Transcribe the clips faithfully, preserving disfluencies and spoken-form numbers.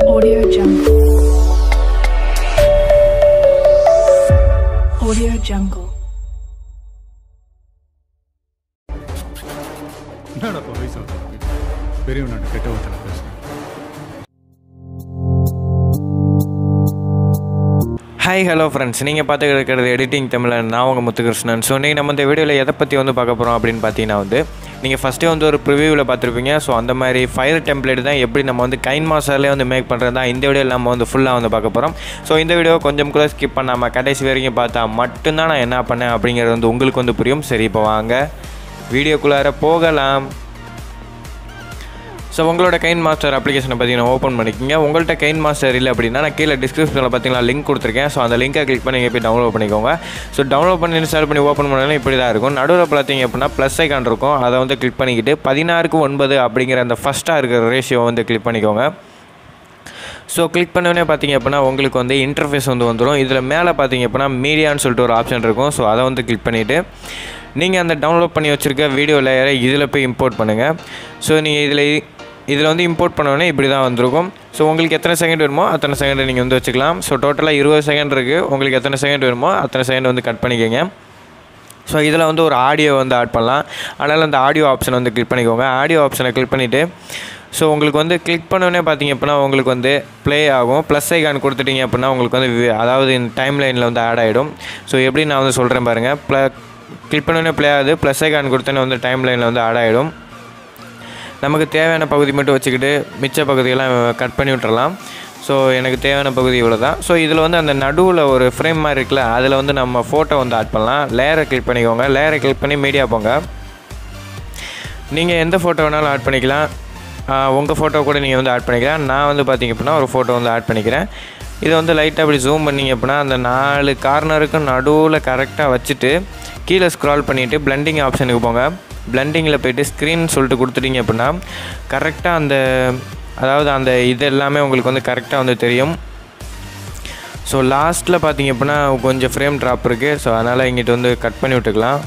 Audio Jungle. Audio Jungle. என்னடா இப்போ வயசு பெரியவன் நான் கெட்ட ஒருத்தனை பேசுகிறேன். ஹாய் ஹலோ ஃப்ரெண்ட்ஸ், நீங்கள் பார்த்துக்கிட்டு இருக்கிறது எடிட்டிங் தமிழன். நான் உங்கள் முத்துகிருஷ்ணன். ஸோ நீங்கள் நம்ம இந்த வீடியோவில் எதை பற்றி வந்து பார்க்க போகிறோம் அப்படின்னு பார்த்தீங்கன்னா வந்து நீங்கள் ஃபஸ்ட்டே வந்து ஒரு ப்ரிவியூவில் பார்த்துருப்பீங்க. ஸோ அந்த மாதிரி ஃபயர் டெம்ப்ளேட் தான் எப்படி நம்ம வந்து கைன் மாஸ்டர்லேயே வந்து மேக் பண்ணுறது தான் இந்த வீடியோவில் நம்ம வந்து ஃபுல்லாக வந்து பார்க்க போகிறோம். ஸோ இந்த வீடியோ கொஞ்சம் கூட ஸ்கிப் பண்ணாமல் கடைசி வரைக்கும் பார்த்தா மட்டும்தான் நான் என்ன பண்ணேன் அப்படிங்கிறது வந்து உங்களுக்கு வந்து புரியும். சரி, இப்போ வாங்க வீடியோக்குள்ளார போகலாம். ஸோ உங்களோட கைன் மாஸ்டர் அப்ளிகேஷனை பார்த்தீங்கன்னா ஓப்பன் பண்ணிக்கோங்க. உங்கள்கிட்ட கைன் மாஸ்டர் இல்லை அப்படின்னா நான் கீழே டிஸ்கிரிப்ஷனில் பார்த்தீங்கன்னா லிங்க் கொடுத்துருக்கேன். ஸோ அந்த லிங்கை கிளிக் பண்ணி நீங்கள் போய் டவுன்லோட் பண்ணிக்கோங்க. ஸோ டவுன்லோட் பண்ணி இன்ஸ்டால் பண்ணி ஓப்பன் பண்ணாலும் இப்படி தான் இருக்கும். நடுவில் பார்த்தீங்க அப்படின்னா ப்ளஸ் ஐக்கான் இருக்கும். அதை வந்து கிளிக் பண்ணிக்கிட்டு பதினாறுக்கு ஒன்பது அப்படிங்கிற அந்த ஃபஸ்ட்டாக இருக்கிற ரேஷியோ வந்து கிளிக் பண்ணிக்கோங்க. ஸோ கிளிக் பண்ணோடனே பார்த்தீங்க அப்படின்னா உங்களுக்கு வந்து இன்டர்ஃபேஸ் வந்து வந்துடும். இதில் மேலே பார்த்தீங்க அப்படின்னா மீடியான்னு சொல்லிட்டு ஒரு ஆப்ஷன் இருக்கும். ஸோ அதை வந்து கிளிக் பண்ணிவிட்டு நீங்கள் அந்த டவுன்லோட் பண்ணி வச்சுருக்க வீடியோ லேயரை இதில் போய் இம்போர்ட் பண்ணுங்கள். ஸோ நீங்கள் இதில் இதில் வந்து இம்போர்ட் பண்ணோடனே இப்படி தான் வந்திருக்கும். ஸோ உங்களுக்கு எத்தனை செகண்ட் வேணுமோ அத்தனை செகண்ட் நீங்கள் வந்து வச்சுக்கலாம். ஸோ டோட்டலாக இருபது செகண்ட் இருக்குது. உங்களுக்கு எத்தனை செகண்ட் வேணுமோ அத்தனை செகண்ட் வந்து கட் பண்ணிக்கோங்க. ஸோ இதில் வந்து ஒரு ஆடியோ வந்து ஆட் பண்ணலாம். அதனால் அந்த ஆடியோ ஆப்ஷனை வந்து கிளிக் பண்ணிக்கோங்க. ஆடியோ ஆப்ஷனை கிளிக் பண்ணிவிட்டு ஸோ உங்களுக்கு வந்து கிளிக் பண்ணோடனே பார்த்தீங்க அப்படின்னா உங்களுக்கு வந்து ப்ளே ஆகும். ப்ளஸ் ஐக்கான் கொடுத்துட்டிங்க அப்படின்னா உங்களுக்கு வந்து அதாவது இந்த டைம் லைனில் வந்து ஆட் ஆகிடும். ஸோ எப்படி நான் வந்து சொல்கிறேன் பாருங்கள். ப்ள கிளிக் பண்ணோடனே ப்ளே ஆகுது. ப்ளஸ் ஐக்கான் கொடுத்தோன்னே வந்து டைம் லைனில் வந்து ஆட் ஆகிடும். நமக்கு தேவையான பகுதி மட்டும் வச்சுக்கிட்டு மிச்ச பகுதியெல்லாம் கட் பண்ணி விட்டுறலாம். ஸோ எனக்கு தேவையான பகுதி இவ்வளோ தான். ஸோ இதில் வந்து அந்த நடுவில் ஒரு ஃப்ரேம் மாதிரி இருக்குல்ல, அதில் வந்து நம்ம ஃபோட்டோ வந்து ஆட் பண்ணலாம். லேயரை கிளிக் பண்ணிக்கோங்க. லேயரை கிளிக் பண்ணி மீடியா போங்க. நீங்கள் எந்த ஃபோட்டோ வேணாலும் ஆட் பண்ணிக்கலாம். உங்கள் ஃபோட்டோ கூட நீங்கள் வந்து ஆட் பண்ணிக்கலாம். நான் வந்து பார்த்திங்க அப்படின்னா ஒரு ஃபோட்டோ வந்து ஆட் பண்ணிக்கிறேன். இதை வந்து லைட்டாக அப்படி ஜூம் பண்ணிங்க அப்படின்னா அந்த நாலு கார்னருக்கும் நடுவில் கரெக்டாக வச்சுட்டு கீழே ஸ்க்ரால் பண்ணிவிட்டு பிளெண்டிங் ஆப்ஷனுக்கு போங்க. பிளெண்டிங்கில் போய்ட்டு ஸ்க்ரீன் சொல்லிட்டு கொடுத்துட்டிங்க அப்படின்னா கரெக்டாக அந்த அதாவது அந்த இது எல்லாமே உங்களுக்கு வந்து கரெக்டாக வந்து தெரியும். ஸோ லாஸ்ட்டில் பார்த்திங்க அப்படின்னா கொஞ்சம் ஃப்ரேம் ட்ராப் இருக்குது. ஸோ அதனால் இங்கிட்ட வந்து கட் பண்ணி விட்டுக்கலாம்.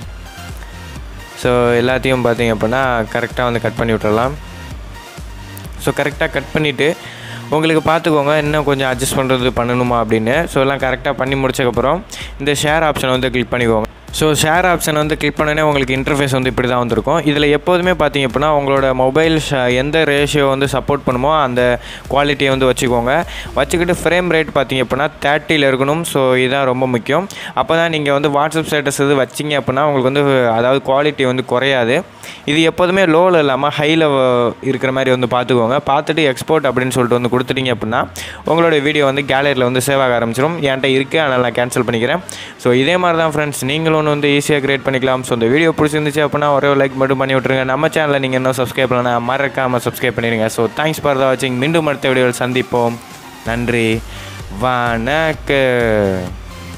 ஸோ எல்லாத்தையும் பார்த்திங்க அப்படின்னா கரெக்டாக வந்து கட் பண்ணி விட்டுறலாம். ஸோ கரெக்டாக கட் பண்ணிவிட்டு உங்களுக்கு பார்த்துக்கோங்க இன்னும் கொஞ்சம் அட்ஜஸ்ட் பண்ணுறது பண்ணணுமா அப்படின்னு. ஸோ எல்லாம் கரெக்டாக பண்ணி முடிச்சக்கப்புறம் இந்த ஷேர் ஆப்ஷனை வந்து கிளிக் பண்ணிக்கோங்க. ஸோ ஷேர் ஆப்ஷன் வந்து கிளிக் பண்ணோன்னே உங்களுக்கு இன்டர்ஃபேஸ் வந்து இப்படி தான் வந்திருக்கும். இதில் எப்போதுமே பார்த்தீங்க அப்படின்னா உங்களோட மொபைல் எந்த ரேஷியோ வந்து சப்போர்ட் பண்ணுமோ அந்த குவாலிட்டியை வந்து வச்சுக்கோங்க. வச்சுக்கிட்டு ஃப்ரேம் ரேட் பார்த்தீங்க அப்படின்னா தேர்ட்டியில் இருக்கணும். ஸோ இதுதான் ரொம்ப முக்கியம். அப்போ தான் நீங்கள் வந்து வாட்ஸ்அப் ஸ்டேட்டஸ் இது வச்சிங்க அப்படின்னா உங்களுக்கு வந்து அதாவது குவாலிட்டி வந்து குறையாது. இது எப்போதுமே லோவில் இல்லாமல் ஹையில் இருக்கிற மாதிரி வந்து பார்த்துக்கோங்க. பார்த்துட்டு எக்ஸ்போர்ட் அப்படின்னு சொல்லிட்டு வந்து கொடுத்துட்டீங்க அப்படின்னா உங்களோட வீடியோ வந்து கேலரியில் வந்து சேவ் ஆக ஆரம்பிச்சிடும். என்கிட்ட இருக்குது, அதனால் நான் கேன்சல் பண்ணிக்கிறேன். ஸோ இதே மாதிரி தான் ஃப்ரெண்ட்ஸ் நீங்களும் வந்து ஈஸியாக கிரியேட் பண்ணிக்கலாம். ஸோ இந்த வீடியோ பிடிச்சிருந்துச்சு அப்படின்னா ஒரே லைக் மட்டும் பண்ணி விட்டுருங்க. நம்ம சேனலில் நீங்கள் இன்னும் சப்ஸ்கிரைப் பண்ணலாம், மறக்காமல் சப்ஸ்கிரைப் பண்ணிடுங்க. ஸோ தேங்க்ஸ் ஃபார் த வாட்சிங். மீண்டும் அடுத்த வீடியோவில் சந்திப்போம். நன்றி, வணக்கம்.